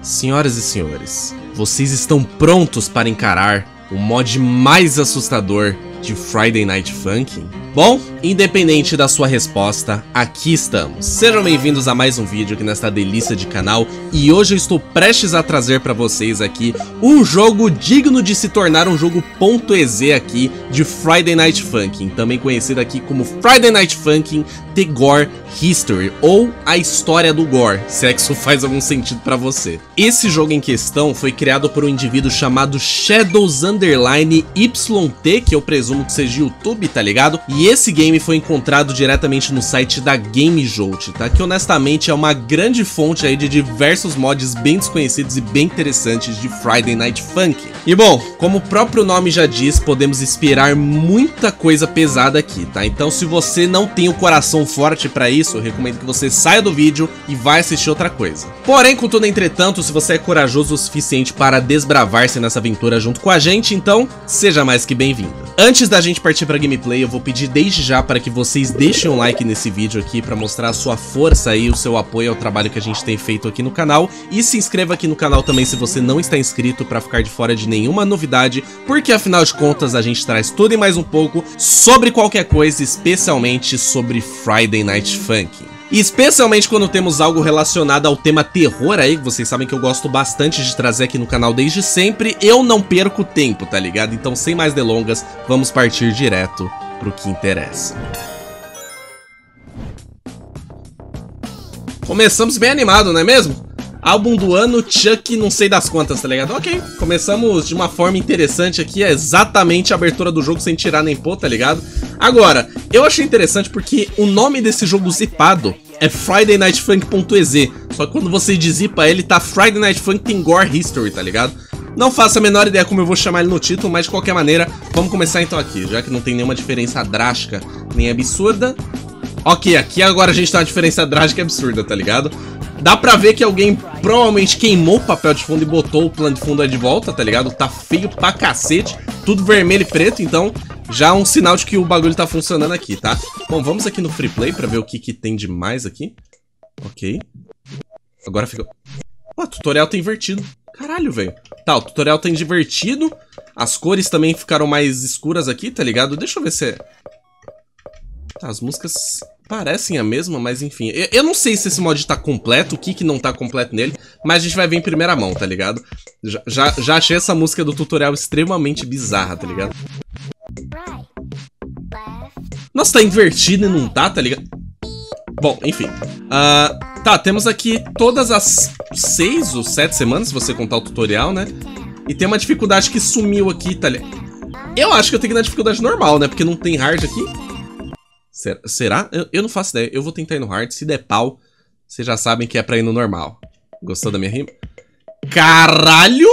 Senhoras e senhores, vocês estão prontos para encarar o mod mais assustador de Friday Night Funkin'? Bom, independente da sua resposta, aqui estamos. Sejam bem-vindos a mais um vídeo aqui nesta delícia de canal. E hoje eu estou prestes a trazer para vocês aqui um jogo digno de se tornar um jogo .ez aqui de Friday Night Funkin', também conhecido aqui como Friday Night Funkin' The Gore History, ou a história do Gore, se é que isso faz algum sentido para você. Esse jogo em questão foi criado por um indivíduo chamado Shadows_YT, que eu presumo que seja YouTube, tá ligado? E esse game foi encontrado diretamente no site da GameJolt, tá? Que honestamente é uma grande fonte aí de diversos mods bem desconhecidos e bem interessantes de Friday Night Funkin'. E bom, como o próprio nome já diz, podemos esperar muita coisa pesada aqui, tá? Então se você não tem o coração forte pra isso, eu recomendo que você saia do vídeo e vá assistir outra coisa. Porém, contudo, entretanto, se você é corajoso o suficiente para desbravar-se nessa aventura junto com a gente, então seja mais que bem-vindo. Antes da gente partir pra gameplay, eu vou pedir desde já para que vocês deixem um like nesse vídeo aqui para mostrar a sua força e o seu apoio ao trabalho que a gente tem feito aqui no canal, e se inscreva aqui no canal também se você não está inscrito para ficar de fora de nenhuma novidade, porque afinal de contas a gente traz tudo e mais um pouco sobre qualquer coisa, especialmente sobre Friday Night Funkin'. E especialmente quando temos algo relacionado ao tema terror aí, que vocês sabem que eu gosto bastante de trazer aqui no canal desde sempre, eu não perco tempo, tá ligado? Então sem mais delongas, vamos partir direto pro que interessa. Começamos bem animado, não é mesmo? Álbum do ano, Chuck não sei das quantas, tá ligado? Ok, começamos de uma forma interessante aqui, é exatamente a abertura do jogo sem tirar nem pôr, tá ligado? Agora, eu achei interessante porque o nome desse jogo zipado é Friday Night Funkin'.ez, só que quando você dezipa ele tá Friday Night Funkin' Gore History, tá ligado? Não faço a menor ideia como eu vou chamar ele no título, mas de qualquer maneira, vamos começar então aqui, já que não tem nenhuma diferença drástica nem absurda. Ok, aqui agora a gente tá uma diferença drástica e absurda, tá ligado? Dá pra ver que alguém provavelmente queimou o papel de fundo e botou o plano de fundo aí de volta, tá ligado? Tá feio pra cacete, tudo vermelho e preto, então já é um sinal de que o bagulho tá funcionando aqui, tá? Bom, vamos aqui no Free Play pra ver o que tem de mais aqui. Ok. Agora fica... o tutorial tá invertido. Caralho, velho. Tá, o tutorial tá invertido. As cores também ficaram mais escuras aqui, tá ligado? Deixa eu ver se é... tá, as músicas parecem a mesma, mas enfim. Eu não sei se esse mod tá completo, o que não tá completo nele, mas a gente vai ver em primeira mão, tá ligado? Já achei essa música do tutorial extremamente bizarra, tá ligado? Nossa, tá invertido e não tá, tá ligado? Bom, enfim. Tá, temos aqui todas as 6 ou 7 semanas, se você contar o tutorial, né? E tem uma dificuldade que sumiu aqui, tá ligado? Eu acho que eu tenho que ir na dificuldade normal, né? Porque não tem hard aqui. Será? Eu não faço ideia. Eu vou tentar ir no hard. Se der pau, vocês já sabem que é pra ir no normal. Gostou da minha rima? Caralho!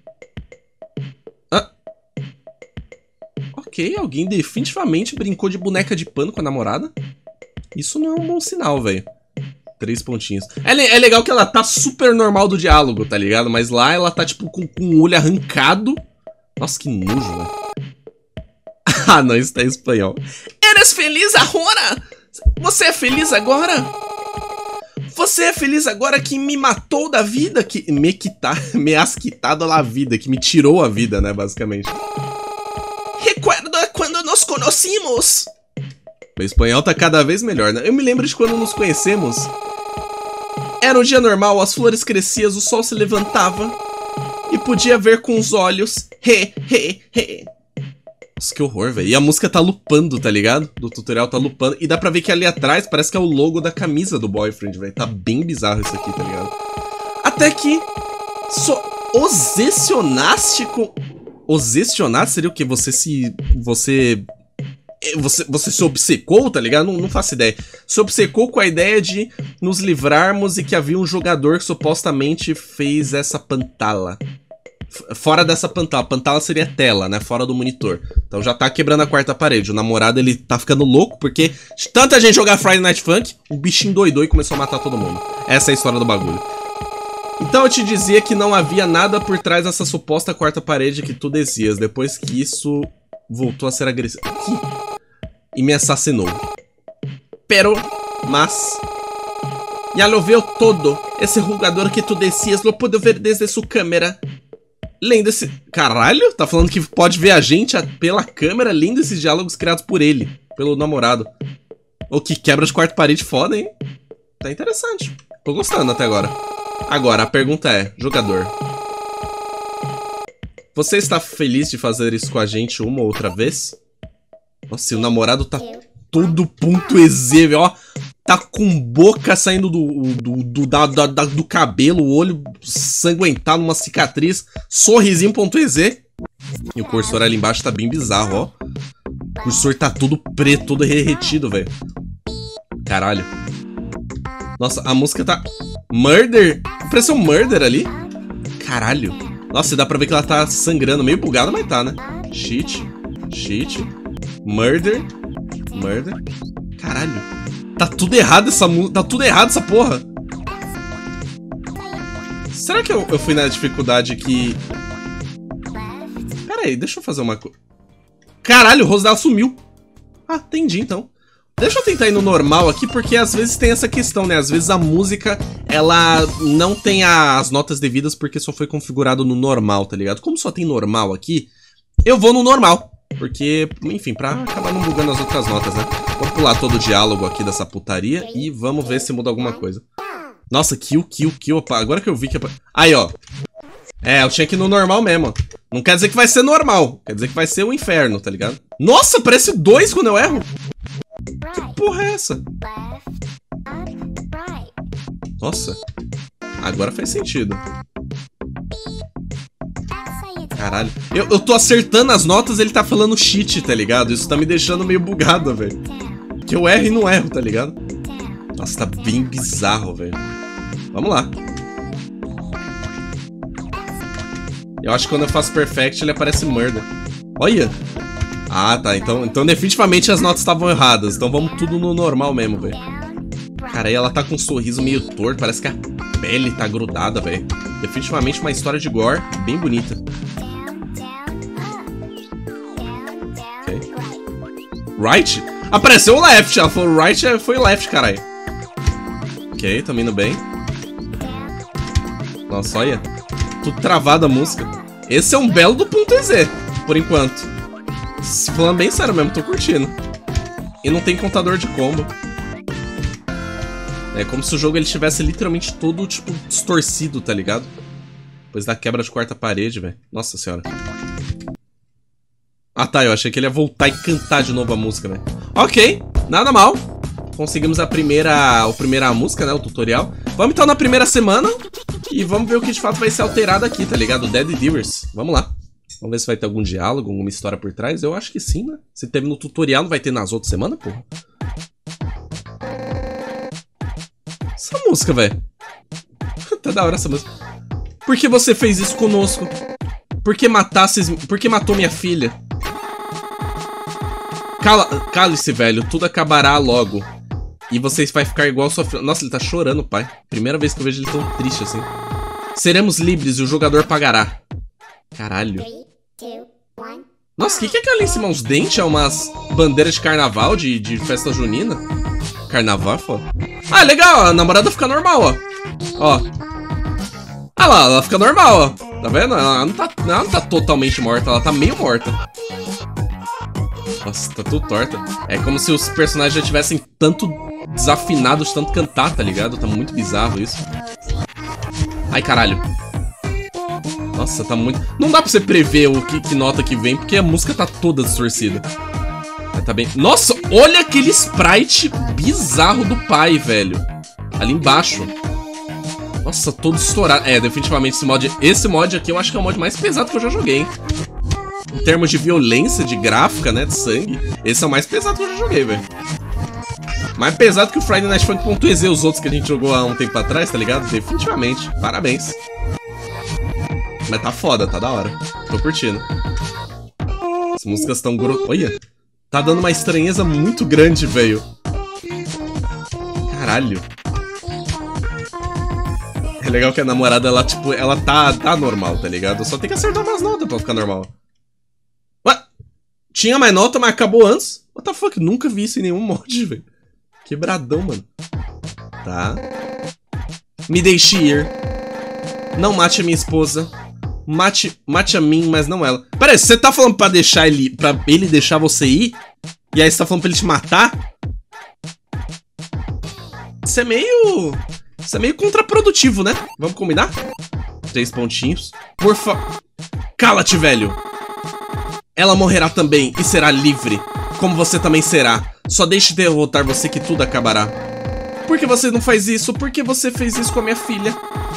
Ok, alguém definitivamente brincou de boneca de pano com a namorada. Isso não é um bom sinal, velho. 3 pontinhos. É legal que ela tá super normal do diálogo, tá ligado? Mas lá ela tá, tipo, com o olho arrancado. Nossa, que nojo, velho. Ah, não, isso tá em espanhol. Eres feliz agora? Você é feliz agora? Você é feliz agora que me matou da vida? Que me has quitado a vida, que me tirou a vida, né, basicamente. Recuerda quando nos conhecimos? O espanhol tá cada vez melhor, né? Eu me lembro de quando nos conhecemos. Era um dia normal, as flores cresciam, o sol se levantava e podia ver com os olhos. Nossa, que horror, velho. E a música tá lupando, tá ligado? Do tutorial tá lupando. E dá pra ver que ali atrás parece que é o logo da camisa do boyfriend, velho. Tá bem bizarro isso aqui, tá ligado? Até que... Osecionar seria o quê? Você se obcecou, tá ligado? Não faço ideia. Se obcecou com a ideia de nos livrarmos e que havia um jogador que supostamente fez essa pantala. Fora dessa pantala. Pantala seria tela, né? Fora do monitor. Então já tá quebrando a quarta parede. O namorado, ele tá ficando louco porque de tanta gente jogar Friday Night Funkin', o bichinho doidou e começou a matar todo mundo. Essa é a história do bagulho. Então eu te dizia que não havia nada por trás dessa suposta quarta parede que tu dizias. Depois que isso voltou a ser agressivo. E me assassinou. Mas... ya lo veo todo. Esse jogador que tu decías lo puedo ver desde sua câmera. Lendo esse... Caralho? Tá falando que pode ver a gente pela câmera, lendo esses diálogos criados por ele, pelo namorado. O que quebra de quarta parede foda, hein? Tá interessante. Tô gostando até agora. Agora, a pergunta é, jogador. Você está feliz de fazer isso com a gente uma ou outra vez? Nossa, e o namorado tá todo ponto EZ, ó. Tá com boca saindo do cabelo, o olho sanguentado, uma cicatriz, sorrisinho.ez. E o cursor ali embaixo tá bem bizarro, ó. O cursor tá todo preto, todo derretido, velho. Caralho. Nossa, a música tá... Murder? Pareceu um murder ali. Caralho. Nossa, e dá pra ver que ela tá sangrando, meio bugada, mas tá, né? Cheat. Murder. Caralho. Tá tudo errado essa música. Tá tudo errado essa porra. Será que eu fui na dificuldade que... Pera aí, deixa eu fazer uma coisa. Caralho, o rosto dela sumiu. Ah, entendi então. Deixa eu tentar ir no normal aqui, porque às vezes tem essa questão, né? Às vezes a música, ela não tem as notas devidas porque só foi configurado no normal, tá ligado? Como só tem normal aqui, eu vou no normal. Porque, enfim, pra acabar não bugando as outras notas, né? Vamos pular todo o diálogo aqui dessa putaria e vamos ver se muda alguma coisa. Nossa, kill. Agora que eu vi que... Aí, ó. É, eu tinha que ir no normal mesmo. Não quer dizer que vai ser normal. Quer dizer que vai ser o inferno, tá ligado? Nossa, parece 2 quando eu erro. Que porra é essa? Nossa. Agora faz sentido. Caralho. Eu tô acertando as notas, ele tá falando cheat, tá ligado? Isso tá me deixando meio bugado, velho. Que eu erro e não erro, tá ligado? Nossa, tá bem bizarro, velho. Vamos lá. Eu acho que quando eu faço perfect, ele aparece murder. Olha. Ah, tá. Então definitivamente as notas estavam erradas. Então vamos tudo no normal mesmo, velho. Cara, aí ela tá com um sorriso meio torto. Parece que a pele tá grudada, velho. Definitivamente uma história de gore bem bonita. Ok. Right? Apareceu o left. Ela falou right, foi left, caralho. Ok, tamo indo bem. Nossa, olha. Tudo travado a música. Esse é um belo do ponto EZ, por enquanto. Falando bem sério mesmo, tô curtindo. E não tem contador de combo. É como se o jogo ele estivesse literalmente todo, tipo, distorcido, tá ligado? Depois da quebra de quarta parede, velho. Nossa senhora. Ah tá, eu achei que ele ia voltar e cantar de novo a música, velho. Ok, nada mal. Conseguimos a primeira música, né, o tutorial. Vamos então na primeira semana. E vamos ver o que de fato vai ser alterado aqui, tá ligado? Dead Divers. Vamos lá. Vamos ver se vai ter algum diálogo, alguma história por trás. Eu acho que sim, né? Se teve no tutorial, não vai ter nas outras semanas, porra. Essa música, velho. Tá da hora essa música. Por que você fez isso conosco? Por que matou minha filha? Cale-se, velho. Tudo acabará logo. E vocês vai ficar igual sua filha. Nossa, ele tá chorando, pai. Primeira vez que eu vejo ele tão triste assim. Seremos livres e o jogador pagará. Caralho. Nossa, o que é aquela ali em cima? Uns dentes? É umas bandeiras de carnaval, de festa junina? Carnaval, foda. Ah, legal, a namorada fica normal, ó. Ó. Ah lá, ela fica normal, ó. Tá vendo? Ela não tá totalmente morta, ela tá meio morta. Nossa, tá tudo torta. É como se os personagens já tivessem tanto desafinados, tanto cantar, tá ligado? Tá muito bizarro isso. Ai, caralho. Nossa, tá muito... Não dá pra você prever o que nota que vem, porque a música tá toda distorcida. Mas tá bem... Nossa, olha aquele sprite bizarro do pai, velho. Ali embaixo. Nossa, todo estourado. É, definitivamente esse mod aqui eu acho que é o mod mais pesado que eu já joguei, hein? Em termos de violência, de gráfica, né, de sangue, esse é o mais pesado que eu já joguei, velho. Mais pesado que o Friday Night Funkin.exe, os outros que a gente jogou há um tempo atrás, tá ligado? Definitivamente. Parabéns. Mas tá foda, tá da hora. Tô curtindo. As músicas tão Olha, tá dando uma estranheza muito grande, velho. Caralho. É legal que a namorada, ela, tipo, ela tá normal, tá ligado? Só tem que acertar umas notas pra ficar normal. Ué? Tinha mais nota, mas acabou antes? What the fuck? Nunca vi isso em nenhum mod, velho. Quebradão, mano. Tá. Me deixe ir. Não mate a minha esposa. Mate a mim, mas não ela. Pera aí, você tá falando pra deixar ele... Pra ele deixar você ir? E aí você tá falando pra ele te matar? Isso é meio contraprodutivo, né? Vamos combinar? 3 pontinhos. Por favor. Cala-te, velho. Ela morrerá também e será livre. Como você também será. Só deixe de derrotar você que tudo acabará. Por que você não faz isso? Por que você fez isso com a minha filha?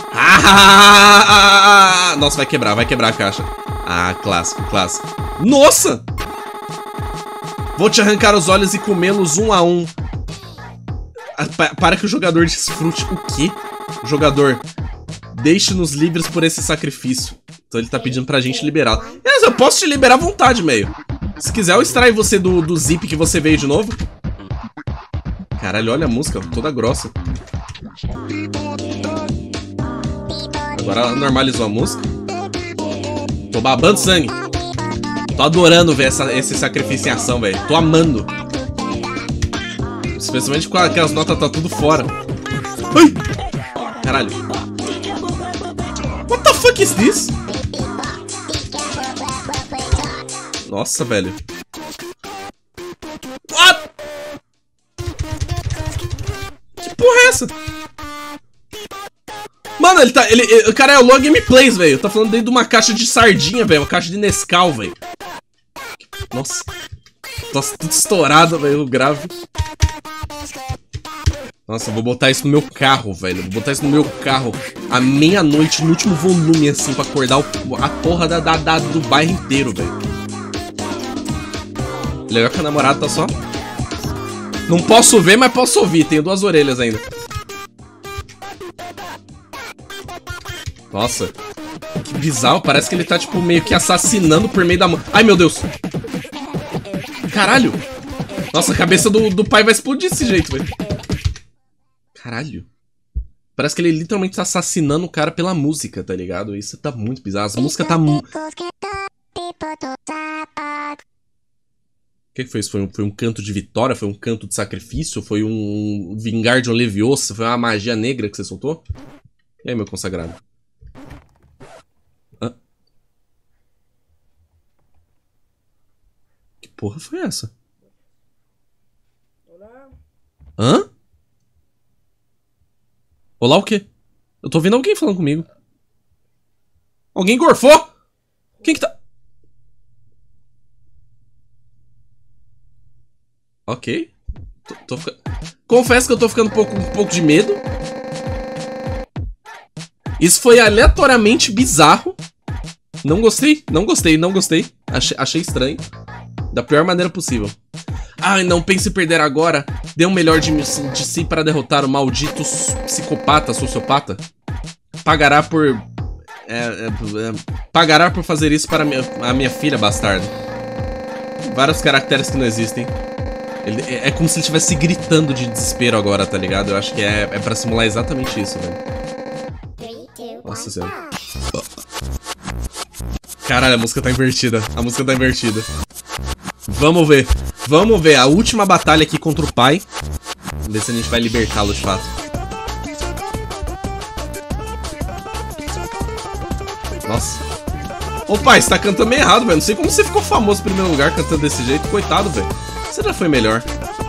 Nossa, vai quebrar a caixa. Ah, clássico, clássico. Nossa! Vou te arrancar os olhos e comê-los um a um. Para que o jogador desfrute. O quê? Jogador, deixe-nos livres por esse sacrifício. Então ele tá pedindo pra gente liberá-lo. Eu posso te liberar à vontade, meio. Se quiser, eu extraio você do zip que você veio de novo. Caralho, olha a música, toda grossa. Agora ela normalizou a música. Tô babando sangue. Tô adorando ver esse sacrifício em ação, velho. Tô amando. Especialmente com aquelas notas tá tudo fora. Ai! Caralho. What the fuck is this? Nossa, velho. What? Que porra é essa? Mano, o cara é o Log Gameplays, velho. Tá falando dentro de uma caixa de sardinha, velho. Uma caixa de Nescau, velho. Nossa. Nossa, tudo estourado, velho. O grave. Nossa, eu vou botar isso no meu carro, velho. Vou botar isso no meu carro à meia-noite, no último volume, assim, pra acordar a porra do bairro inteiro, velho. Legal que a namorada tá só... Não posso ver, mas posso ouvir. Tenho 2 orelhas ainda. Nossa. Que bizarro. Parece que ele tá, tipo, meio que assassinando por meio da mão. Ai, meu Deus. Caralho. Nossa, a cabeça do pai vai explodir desse jeito, velho. Caralho. Parece que ele literalmente tá assassinando o cara pela música, tá ligado? Isso tá muito bizarro. As músicas tá muito... O que foi isso? Foi um canto de vitória? Foi um canto de sacrifício? Foi um vingar de um Leviosa? Foi uma magia negra que você soltou? E aí, meu consagrado? Hã? Que porra foi essa? Hã? Olá o quê? Eu tô ouvindo alguém falando comigo. Alguém gorfou? Quem que tá... Ok. Confesso que eu tô ficando um pouco de medo. Isso foi aleatoriamente bizarro. Não gostei, não gostei, não gostei. Achei estranho. Da pior maneira possível. Ai, não pense em perder agora. Dê o melhor de si para derrotar o maldito psicopata, sociopata. Pagará por... pagará por fazer isso para a minha filha, bastardo. Vários caracteres que não existem. É como se ele estivesse gritando de desespero agora, tá ligado? Eu acho que é pra simular exatamente isso, velho. Nossa senhora. Caralho, a música tá invertida. A música tá invertida. Vamos ver. Vamos ver a última batalha aqui contra o pai. Vamos ver se a gente vai libertá-lo de fato. Nossa. Ô pai, você tá cantando meio errado, velho. Não sei como você ficou famoso em primeiro lugar cantando desse jeito. Coitado, velho. Você já foi melhor.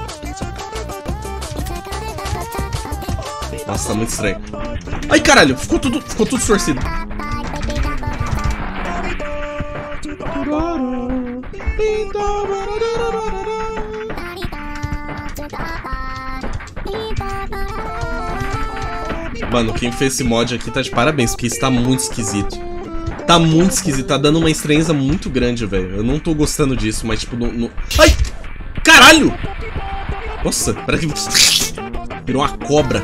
Nossa, tá muito estranho. Ai, caralho. Ficou tudo distorcido. Mano, quem fez esse mod aqui tá de parabéns, porque isso tá muito esquisito. Tá muito esquisito, tá dando uma estranheza muito grande, velho. Eu não tô gostando disso, mas tipo, Ai! Caralho! Nossa, peraí que... Virou uma cobra.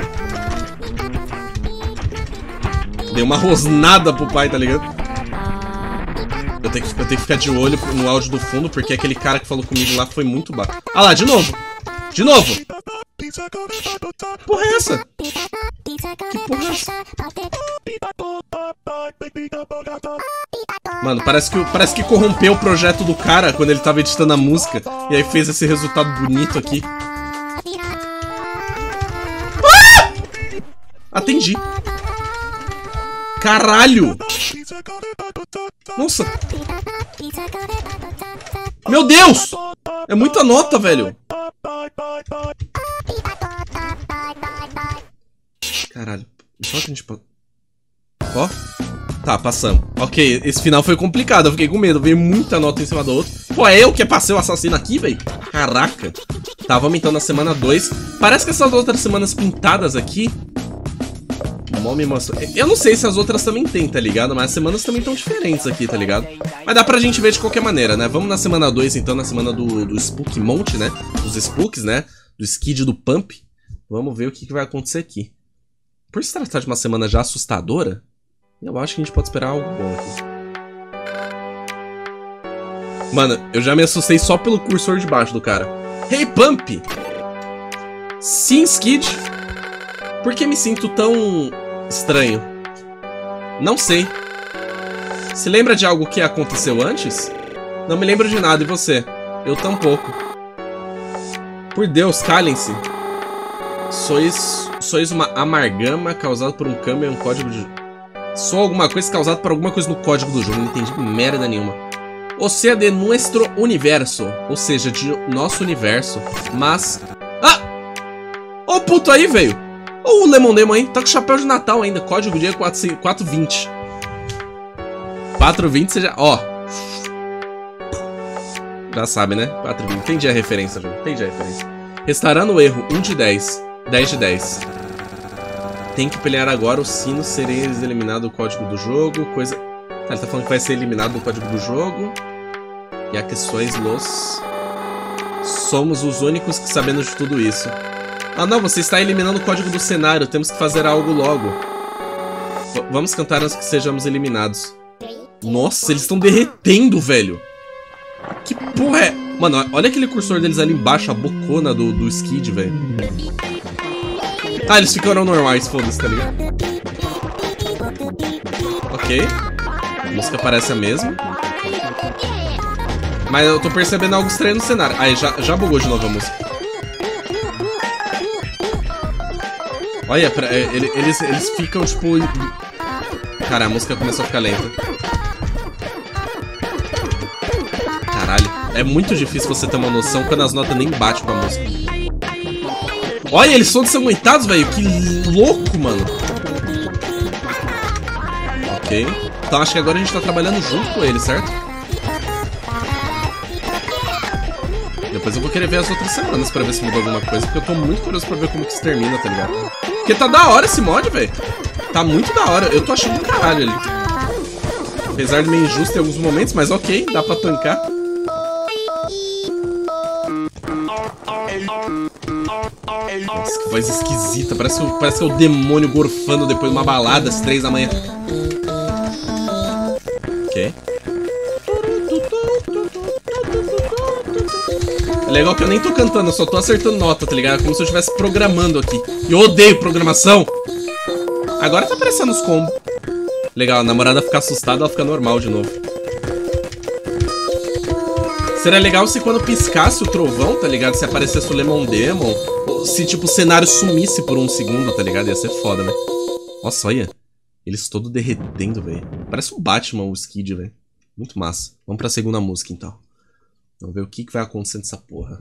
Dei uma rosnada pro pai, tá ligado? Eu tenho que ficar de olho no áudio do fundo, porque aquele cara que falou comigo lá foi muito baixo. Ah lá, de novo! De novo! Que porra é essa? Que porra é essa? Mano, parece que corrompeu o projeto do cara quando ele tava editando a música. E aí fez esse resultado bonito aqui. Atendi. Caralho! Nossa! Meu Deus! É muita nota, velho! Caralho. Só que a gente... Ó. Tá, passamos. Ok, esse final foi complicado. Eu fiquei com medo. Veio muita nota em cima do outro. Pô, é eu que passei o assassino aqui, velho? Caraca. Tá, vamos então na semana 2. Parece que essas outras semanas pintadas aqui... Mal me mostrou. Eu não sei se as outras também tem, tá ligado? Mas as semanas também estão diferentes aqui, tá ligado? Mas dá pra gente ver de qualquer maneira, né? Vamos na semana 2, então, na semana do Spook Monte, né? Dos Spooks, né? Do Skid e do Pump. Vamos ver o que vai acontecer aqui. Por se tratar de uma semana já assustadora, eu acho que a gente pode esperar algo bom aqui. Mano, eu já me assustei só pelo cursor de baixo do cara. Hey, Pump! Sim, Skid. Por que me sinto tão estranho? Não sei. Se lembra de algo que aconteceu antes? Não me lembro de nada, e você? Eu tampouco. Por Deus, calem-se. Sois uma amargama causada por um câmbio em um código de... Sou alguma coisa causada por alguma coisa no código do jogo. Não entendi merda nenhuma. Ou seja, de nosso universo. Ou seja, de nosso universo. Mas... Ah! Ó o puto aí, velho. Ó o Lemon Demon aí. Tá com chapéu de Natal ainda. Código dia 420. 420 você já... Ó. Já sabe, né? 420. Entendi a referência, jogo. Entendi a referência. Restaurando o erro. 1 de 10. 10 de 10. Tem que pelear agora o sino, sereis eliminado do código do jogo, coisa... Tá, ele tá falando que vai ser eliminado do código do jogo. E aqui sois los... Somos os únicos que sabemos de tudo isso. Ah não, você está eliminando o código do cenário, temos que fazer algo logo. Vamos cantar antes que sejamos eliminados. Nossa, eles estão derretendo, velho. Que porra é... Mano, olha aquele cursor deles ali embaixo, a bocona do Skid, velho. Ah, eles ficaram normais, foda-se, tá ligado? Ok. A música parece a mesma. Mas eu tô percebendo algo estranho no cenário. Aí, já bugou de novo a música. Olha, eles ficam, tipo... Cara, a música começou a ficar lenta. Caralho. É muito difícil você ter uma noção quando as notas nem batem com a música. Olha, eles são ensanguentados, velho. Que louco, mano. Ok. Então acho que agora a gente tá trabalhando junto com eles, certo? Depois eu vou querer ver as outras semanas pra ver se mudou alguma coisa, porque eu tô muito curioso pra ver como que isso termina, tá ligado? Porque tá da hora esse mod, velho. Tá muito da hora. Eu tô achando do caralho ali. Apesar de meio injusto em alguns momentos, mas ok, dá pra tancar. Nossa, que voz esquisita. Parece que é o demônio gorfando depois de uma balada às 3 da manhã. Ok. É legal que eu nem tô cantando, eu só tô acertando nota, tá ligado? Como se eu estivesse programando aqui. E eu odeio programação. Agora tá aparecendo os combos. Legal, a namorada ficar assustada, ela fica normal de novo. Seria legal se quando piscasse o trovão, tá ligado? Se aparecesse o Lemon Demon. Ou se, tipo, o cenário sumisse por um segundo, tá ligado? Ia ser foda, né? Nossa, olha. Eles todos derretendo, velho. Parece um Batman, o Skid, velho. Muito massa. Vamos pra segunda música, então. Vamos ver o que vai acontecer nessa porra.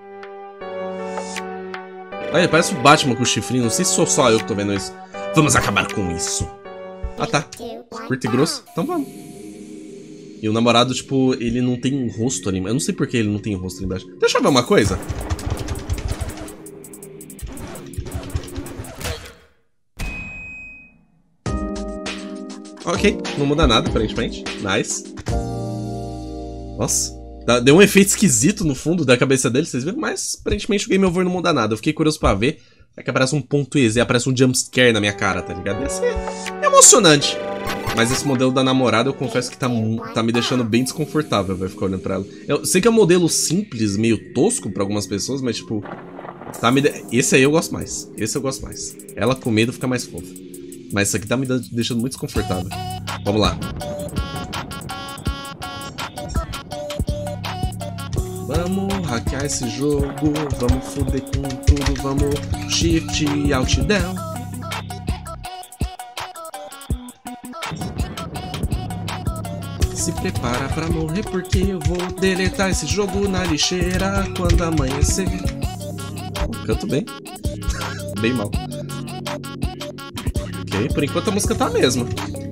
Olha, parece o Batman com o chifrinho. Não sei se sou só eu que tô vendo isso. Vamos acabar com isso. Ah, tá. Curto e grosso. Então vamos. E o namorado, tipo, ele não tem um rosto ali. Eu não sei por que ele não tem um rosto ali embaixo. Deixa eu ver uma coisa. Ok, não muda nada, aparentemente. Nice. Nossa. Deu um efeito esquisito no fundo da cabeça dele, vocês viram? Mas, aparentemente, o Game Over não muda nada. Eu fiquei curioso pra ver. É que aparece um ponto EZ, aparece um jumpscare na minha cara, tá ligado? Ia ser emocionante. Mas esse modelo da namorada, eu confesso que tá me deixando bem desconfortável, vai ficar olhando pra ela. Eu sei que é um modelo simples, meio tosco pra algumas pessoas, mas tipo... Esse aí eu gosto mais. Esse eu gosto mais. Ela com medo fica mais fofa. Mas isso aqui tá me deixando muito desconfortável. Vamos lá. Vamos hackear esse jogo, vamos foder com tudo, vamos shift out down. se prepara pra morrer, porque eu vou deletar esse jogo na lixeira quando amanhecer. Canto bem. Bem mal. Ok, por enquanto a música tá a mesma.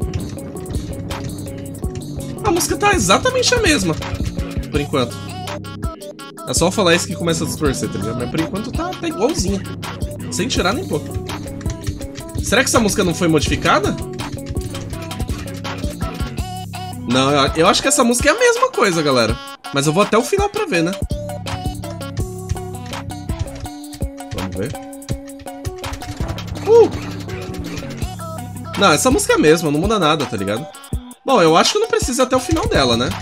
A música tá exatamente a mesma. Por enquanto. É só falar isso que começa a distorcer, tá ligado? Mas por enquanto tá igualzinho. Sem tirar nem pouco. Será que essa música não foi modificada? Não, eu acho que essa música é a mesma coisa, galera. Mas eu vou até o final pra ver, né? Vamos ver. Não, essa música é a mesma, não muda nada, tá ligado? Bom, eu acho que não precisa ir até o final dela, né?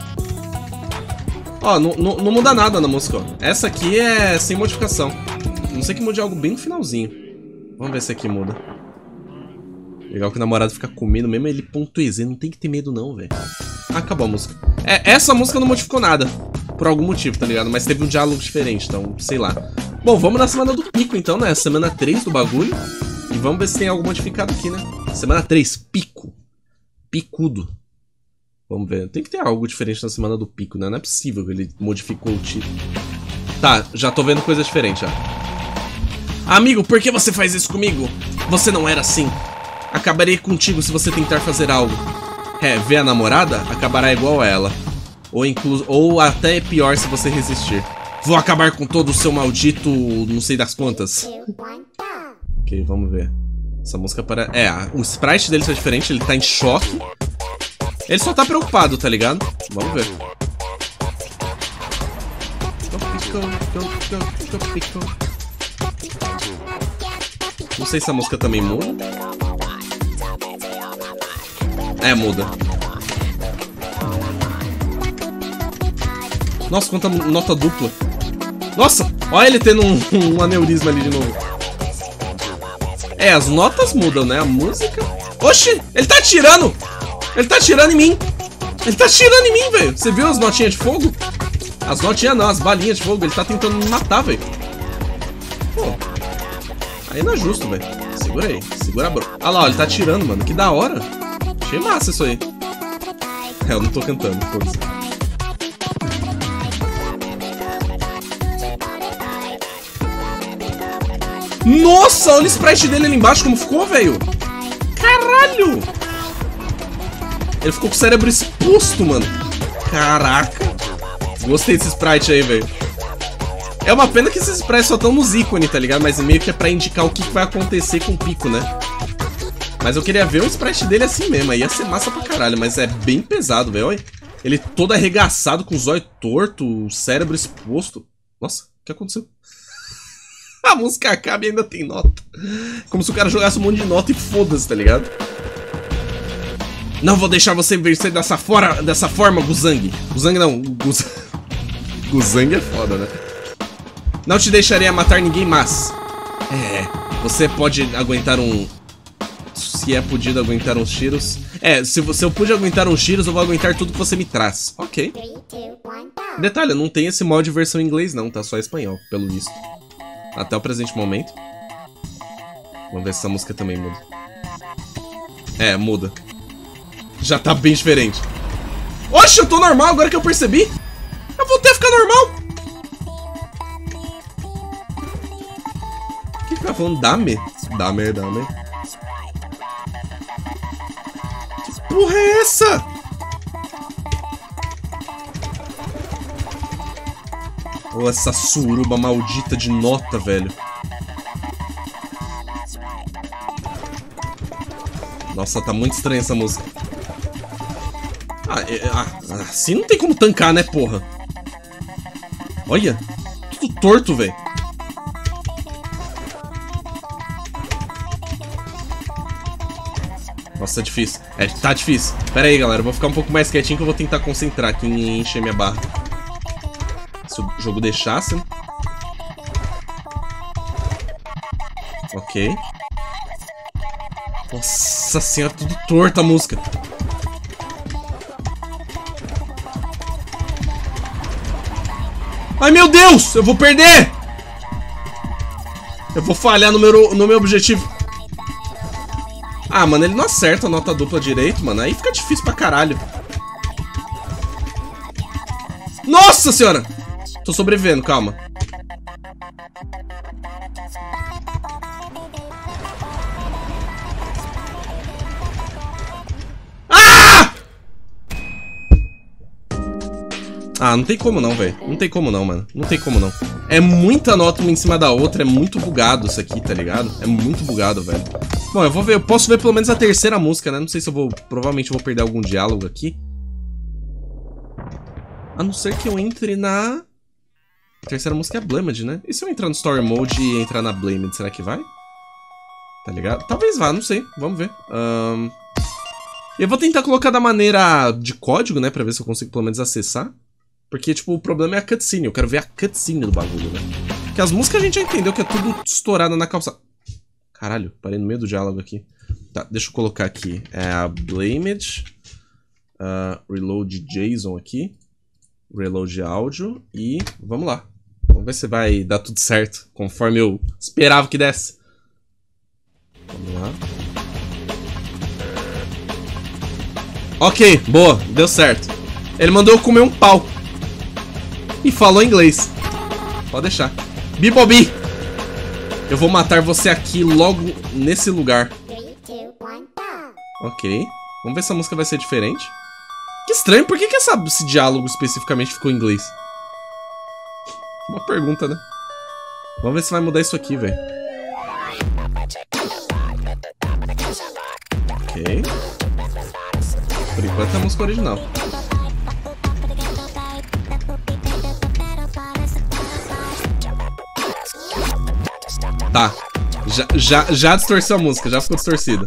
Ó, não muda nada na música, ó. Essa aqui é sem modificação. Não sei que mude algo bem no finalzinho. Vamos ver se aqui muda. Legal que o namorado fica com medo, mesmo ele .ez. Não tem que ter medo não, velho. Acabou a música. Essa música não modificou nada. Por algum motivo, tá ligado? Mas teve um diálogo diferente, então, sei lá. Bom, vamos na semana do pico, então, né? Semana 3 do bagulho. E vamos ver se tem algo modificado aqui, né? Semana 3, pico. Picudo. Vamos ver. Tem que ter algo diferente na semana do pico, né? Não é possível que ele modificou o título. Tá, já tô vendo coisa diferente, já. Amigo, por que você faz isso comigo? Você não era assim. Acabarei contigo se você tentar fazer algo. Ver a namorada? Acabará igual a ela. Ou até pior se você resistir. Vou acabar com todo o seu maldito... não sei das quantas. Ok, vamos ver. Essa música para... o sprite dele tá diferente, ele tá em choque. Ele só tá preocupado, tá ligado? Vamos ver. Não sei se a música também muda. Muda. Nossa, quanta nota dupla. Nossa, olha ele tendo um aneurisma ali de novo. As notas mudam, né? A música... Oxi, ele tá atirando! Ele tá atirando em mim! Ele tá atirando em mim, velho! Você viu as notinhas de fogo? As notinhas não, as balinhas de fogo. Ele tá tentando me matar, velho. Pô. Aí não é justo, velho. Segura aí. Segura, bro. Olha lá, ó, ele tá atirando, mano. Que da hora. Achei massa isso aí. Eu não tô cantando, foda-se. Nossa, olha o sprite dele ali embaixo como ficou, velho. Caralho. Ele ficou com o cérebro exposto, mano. Caraca. Gostei desse sprite aí, velho. É uma pena que esses sprites só estão nos ícones, tá ligado? Mas meio que é pra indicar o que vai acontecer com o pico, né? Mas eu queria ver o sprite dele assim mesmo. Aí ia ser massa pra caralho, mas é bem pesado, velho. Ele todo arregaçado, com o zóio torto, o cérebro exposto. Nossa, o que aconteceu? A música acaba e ainda tem nota. Como se o cara jogasse um monte de nota e foda-se, tá ligado? Não vou deixar você vencer dessa forma, Guzang. Guzang não, Guzang é foda, né? Não te deixaria matar ninguém, mas... você pode aguentar um... Se é podido aguentar uns tiros... se eu pude aguentar uns tiros, eu vou aguentar tudo que você me traz. Ok. Detalhe, não tem esse mod versão em inglês não, tá? Só em espanhol, pelo visto. Até o presente momento. Vamos ver se essa música também muda. Muda. Já tá bem diferente. Oxe, eu tô normal agora que eu percebi. Eu voltei a ficar normal. O que tá falando? Dame? Dame. Que porra é essa? Oh, essa suruba maldita de nota, velho. Nossa, tá muito estranha essa música. Assim não tem como tancar, né, porra? Olha, tudo torto, velho. Nossa, é difícil. Tá difícil. Pera aí, galera, eu vou ficar um pouco mais quietinho que eu vou tentar concentrar aqui em encher minha barra. Se o jogo deixasse. Ok. Nossa senhora, tudo torto a música. Ai, meu Deus! Eu vou perder! Eu vou falhar no meu objetivo. Mano, ele não acerta a nota dupla direito, mano. Aí fica difícil pra caralho. Nossa senhora! Tô sobrevivendo, calma. Ah! Ah, não tem como não, velho. Não tem como não, mano. Não tem como não. É muita nota uma em cima da outra. É muito bugado isso aqui, tá ligado? É muito bugado, velho. Bom, eu vou ver. Eu posso ver pelo menos a terceira música, né? Não sei se eu vou... Provavelmente eu vou perder algum diálogo aqui. A não ser que eu entre na... A terceira música é Blamed, né? E se eu entrar no Story Mode e entrar na Blamed, será que vai? Tá ligado? Talvez vá, não sei. Vamos ver. Eu vou tentar colocar da maneira de código, né? Pra ver se eu consigo pelo menos acessar. Porque, tipo, o problema é a cutscene. Eu quero ver a cutscene do bagulho, né? Porque as músicas a gente já entendeu que é tudo estourado na calça. Caralho, parei no meio do diálogo aqui. Tá, deixa eu colocar aqui. É a Blamed. Reload JSON aqui. Reload áudio. E vamos lá. Vamos ver se vai dar tudo certo. Conforme eu esperava que desse. Vamos lá. Ok, boa. Deu certo. Ele mandou eu comer um pau. E falou inglês. Pode deixar. Bibobi! Eu vou matar você aqui logo nesse lugar. Ok. Vamos ver se a música vai ser diferente. Que estranho, por que esse diálogo especificamente ficou em inglês? Uma pergunta, né? Vamos ver se vai mudar isso aqui, velho. Ok. Por enquanto é a música original. Tá. Já distorceu a música, já ficou distorcida.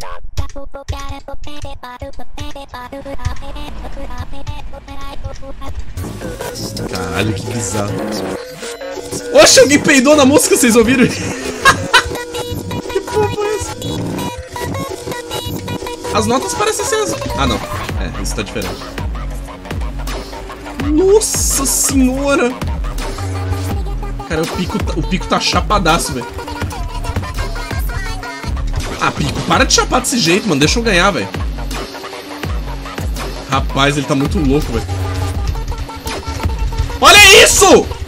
Caralho, que bizarro. Oxe, alguém peidou na música, vocês ouviram? Que porra foi essa? As notas parecem ser as... Ah, não. É, isso tá diferente. Nossa senhora! Cara, o pico tá chapadaço, velho. Ah, Pico, para de chapar desse jeito, mano. Deixa eu ganhar, velho. Rapaz, ele tá muito louco, velho. Olha isso!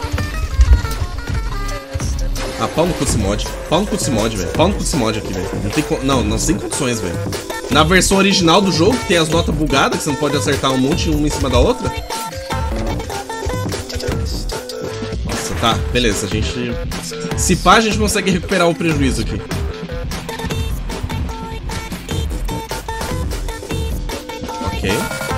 Ah, pau no cu desse mod. Pau no cu desse mod, velho. Pau no cu desse mod aqui, velho. Não tem não sem condições, velho. Na versão original do jogo, que tem as notas bugadas, que você não pode acertar um monte uma em cima da outra. Nossa, tá. Beleza, a gente... Se pá, a gente consegue recuperar o prejuízo aqui. Ok.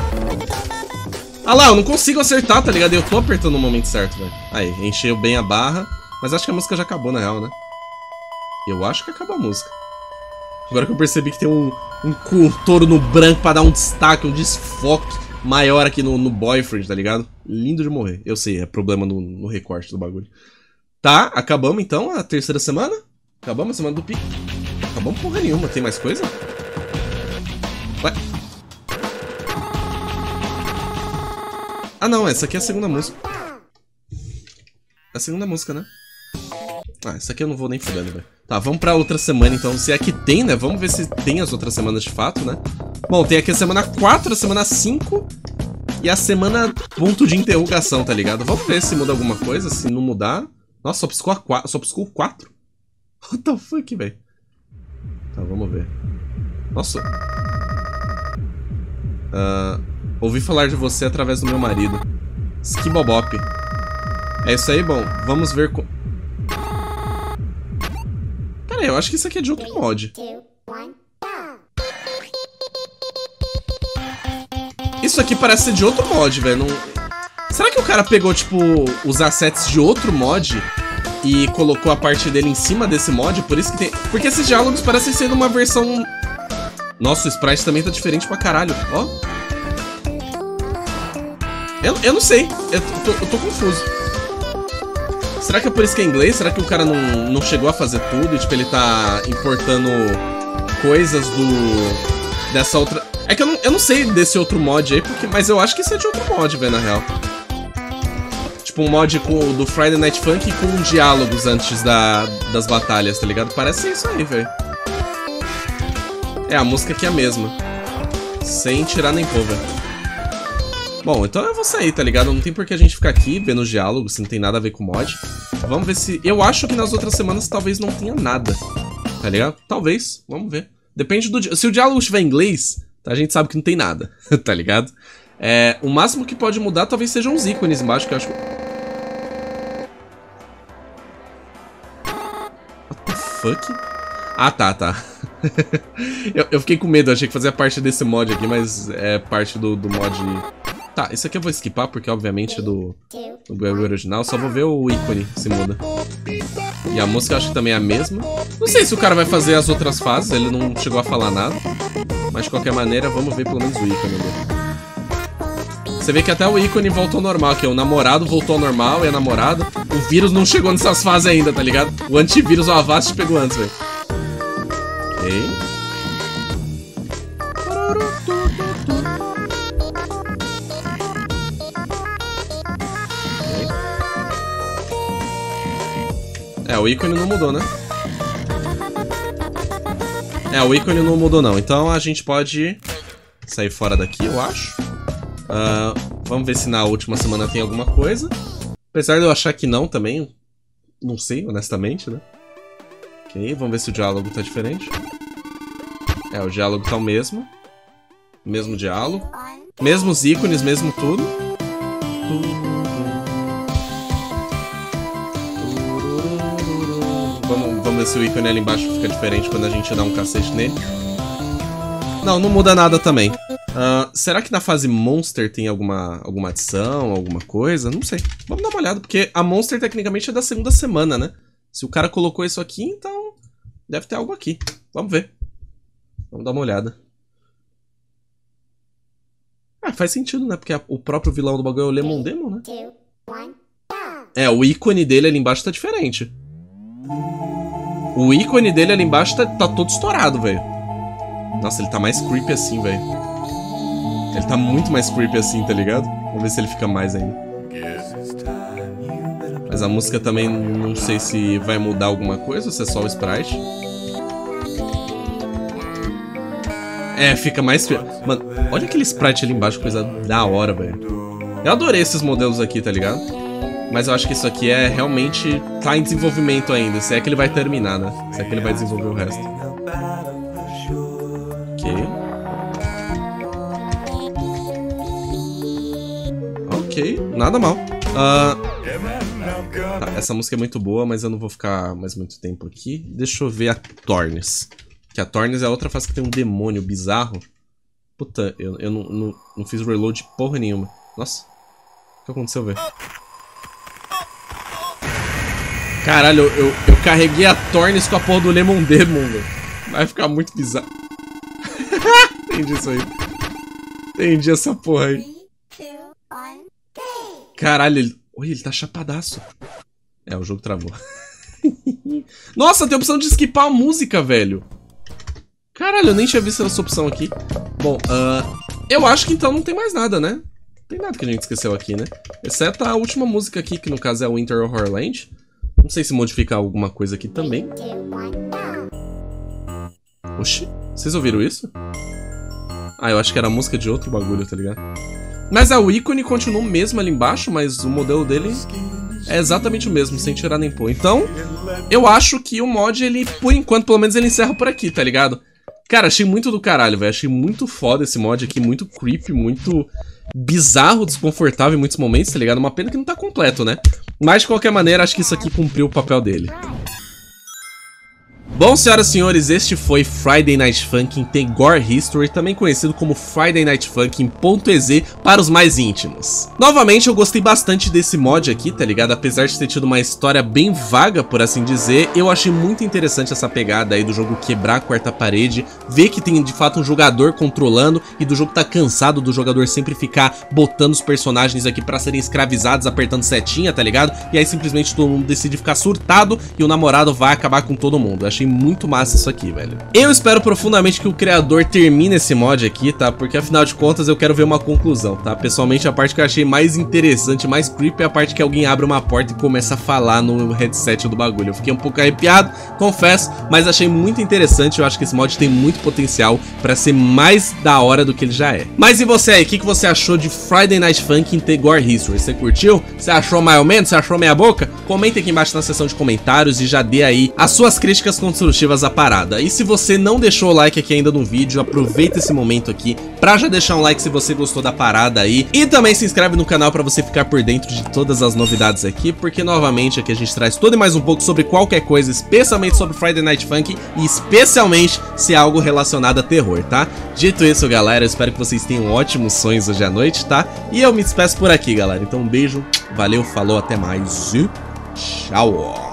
Ah lá, eu não consigo acertar, tá ligado? Eu tô apertando no momento certo, velho. Aí, encheu bem a barra. Mas acho que a música já acabou, na real, né? Eu acho que acabou a música. Agora que eu percebi que tem um touro no branco pra dar um destaque, um desfoque maior aqui no boyfriend, tá ligado? Lindo de morrer. Eu sei, é problema no recorte do bagulho. Tá, acabamos então a terceira semana. Acabamos a semana do pico. Acabamos porra nenhuma. Tem mais coisa? Ué? Ah não, essa aqui é a segunda música. É a segunda música, né? Ah, essa aqui eu não vou nem fudendo, velho. Tá, vamos pra outra semana então. Se é que tem, né? Vamos ver se tem as outras semanas de fato, né? Bom, tem aqui a semana 4, a semana 5 e a semana ponto de interrogação, tá ligado? Vamos ver se muda alguma coisa. Se não mudar... Nossa, só piscou o 4? What the fuck, velho? Tá, vamos ver. Nossa. Ouvi falar de você através do meu marido. Skibobop. É isso aí, bom. Vamos ver... Pera aí, eu acho que isso aqui é de outro mod. Isso aqui parece ser de outro mod, velho. Não... Será que o cara pegou, tipo, os assets de outro mod e colocou a parte dele em cima desse mod? Por isso que tem... Porque esses diálogos parecem ser uma versão... Nossa, o sprite também tá diferente pra caralho. Ó. Eu não sei. Eu tô confuso. Será que é por isso que é inglês? Será que o cara não chegou a fazer tudo e, tipo, ele tá importando coisas dessa outra... É que eu não sei desse outro mod aí, mas eu acho que isso é de outro mod, velho, na real. Tipo, um mod do Friday Night Funk com diálogos antes das batalhas, tá ligado? Parece ser isso aí, velho. É, a música aqui é a mesma. Sem tirar nem pôr, velho. Bom, então eu vou sair, tá ligado? Não tem por que a gente ficar aqui vendo os diálogos, se não tem nada a ver com o mod. Vamos ver se... Eu acho que nas outras semanas talvez não tenha nada, tá ligado? Talvez, vamos ver. Depende do... Se o diálogo estiver em inglês, tá, a gente sabe que não tem nada, tá ligado? O máximo que pode mudar talvez sejam os ícones embaixo, que eu acho... What the fuck? Ah, tá. eu fiquei com medo, achei que fazia parte desse mod aqui, mas é parte do mod... Tá, isso aqui eu vou skipar, porque obviamente é do original, só vou ver o ícone se muda. E a música eu acho que também é a mesma. Não sei se o cara vai fazer as outras fases, ele não chegou a falar nada. Mas de qualquer maneira, vamos ver pelo menos o ícone dele. Você vê que até o ícone voltou ao normal, que o namorado voltou ao normal e a namorada. O vírus não chegou nessas fases ainda, tá ligado? O antivírus, o Avast pegou antes, velho. Ok. O ícone não mudou, né? O ícone não mudou, não. Então a gente pode sair fora daqui, eu acho. Vamos ver se na última semana tem alguma coisa. Apesar de eu achar que não também. Não sei, honestamente, né? Ok, vamos ver se o diálogo tá diferente. O diálogo tá o mesmo. Mesmo diálogo. Mesmos ícones, mesmo tudo. Vamos ver se o ícone ali embaixo fica diferente quando a gente dá um cacete nele. Não muda nada também. Será que na fase Monster tem alguma adição, alguma coisa? Não sei. Vamos dar uma olhada, porque a Monster tecnicamente é da segunda semana, né? Se o cara colocou isso aqui, então deve ter algo aqui. Vamos ver. Vamos dar uma olhada. Faz sentido, né? Porque o próprio vilão do bagulho é o Lemon Demon, né? O ícone dele ali embaixo tá diferente. O ícone dele ali embaixo tá todo estourado, velho. Nossa, ele tá mais creepy assim, velho. Ele tá muito mais creepy assim, tá ligado? Vamos ver se ele fica mais ainda. Mas a música também não sei se vai mudar alguma coisa ou se é só o sprite. Fica mais... Mano, olha aquele sprite ali embaixo, coisa da hora, velho. Eu adorei esses modelos aqui, tá ligado? Mas eu acho que isso aqui realmente tá em desenvolvimento ainda. Se é que ele vai terminar, né? Se é que ele vai desenvolver o resto. Ok, nada mal. Essa música é muito boa, mas eu não vou ficar mais muito tempo aqui. Deixa eu ver a Tornes. Que a Tornes é a outra fase que tem um demônio bizarro. Puta, eu não fiz reload porra nenhuma. Nossa, o que aconteceu, velho? Caralho, eu carreguei a Tornes com a porra do Lemon Demon, velho. Vai ficar muito bizarro. Entendi isso aí. Entendi essa porra aí. Caralho, olha, ele tá chapadaço. O jogo travou. Nossa, tem a opção de skipar a música, velho. Caralho, eu nem tinha visto essa opção aqui. Bom, eu acho que então não tem mais nada, né? Não tem nada que a gente esqueceu aqui, né? Exceto a última música aqui, que no caso é o Winter Horrorland. Não sei se modifica alguma coisa aqui também. Oxi, vocês ouviram isso? Eu acho que era a música de outro bagulho, tá ligado? Mas o ícone continua o mesmo ali embaixo, mas o modelo dele é exatamente o mesmo, sem tirar nem pôr. Então, eu acho que o mod, ele, por enquanto, pelo menos ele encerra por aqui, tá ligado? Cara, achei muito do caralho, velho. Achei muito foda esse mod aqui, muito creepy, muito bizarro, desconfortável em muitos momentos, tá ligado? Uma pena que não tá completo, né? Mas, de qualquer maneira, acho que isso aqui cumpriu o papel dele. Bom, senhoras e senhores, este foi Friday Night Funkin' The Gore History, também conhecido como Friday Night Funkin.exe para os mais íntimos. Novamente, eu gostei bastante desse mod aqui, tá ligado? Apesar de ter tido uma história bem vaga, por assim dizer, eu achei muito interessante essa pegada aí do jogo quebrar a quarta parede, ver que tem de fato um jogador controlando e do jogo tá cansado do jogador sempre ficar botando os personagens aqui pra serem escravizados, apertando setinha, tá ligado? E aí simplesmente todo mundo decide ficar surtado e o namorado vai acabar com todo mundo. Eu achei muito massa isso aqui, velho. Eu espero profundamente que o criador termine esse mod aqui, tá? Porque afinal de contas eu quero ver uma conclusão, tá? Pessoalmente a parte que eu achei mais interessante, mais creepy é a parte que alguém abre uma porta e começa a falar no headset do bagulho. Eu fiquei um pouco arrepiado, confesso, mas achei muito interessante. Eu acho que esse mod tem muito potencial pra ser mais da hora do que ele já é. Mas e você aí? O que você achou de Friday Night Funkin' em The Gore History? Você curtiu? Você achou mais ou menos? Você achou meia boca? Comenta aqui embaixo na seção de comentários e já dê aí as suas críticas construtivas à parada. E se você não deixou o like aqui ainda no vídeo, aproveita esse momento aqui pra já deixar um like se você gostou da parada aí. E também se inscreve no canal pra você ficar por dentro de todas as novidades aqui, porque novamente aqui a gente traz tudo e mais um pouco sobre qualquer coisa, especialmente sobre Friday Night Funkin' e especialmente se é algo relacionado a terror, tá? Dito isso, galera, eu espero que vocês tenham ótimos sonhos hoje à noite, tá? E eu me despeço por aqui, galera. Então um beijo, valeu, falou, até mais e tchau!